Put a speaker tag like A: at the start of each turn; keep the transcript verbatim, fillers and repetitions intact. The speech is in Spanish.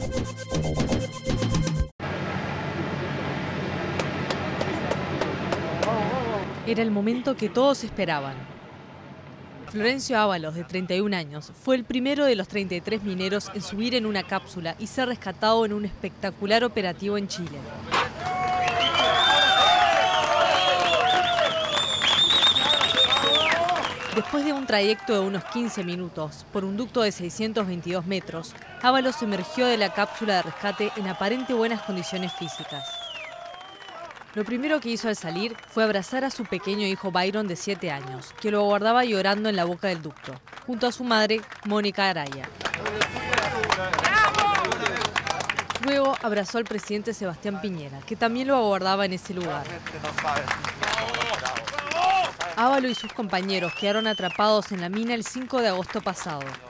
A: Era el momento que todos esperaban. Florencio Ábalos, de treinta y un años, fue el primero de los treinta y tres mineros en subir en una cápsula y ser rescatado en un espectacular operativo en Chile. Después de un trayecto de unos quince minutos, por un ducto de seiscientos veintidós metros, Ábalos emergió de la cápsula de rescate en aparente buenas condiciones físicas. Lo primero que hizo al salir fue abrazar a su pequeño hijo Byron, de siete años, que lo aguardaba llorando en la boca del ducto, junto a su madre, Mónica Araya. Luego abrazó al presidente Sebastián Piñera, que también lo aguardaba en ese lugar. Ábalos y sus compañeros quedaron atrapados en la mina el cinco de agosto pasado.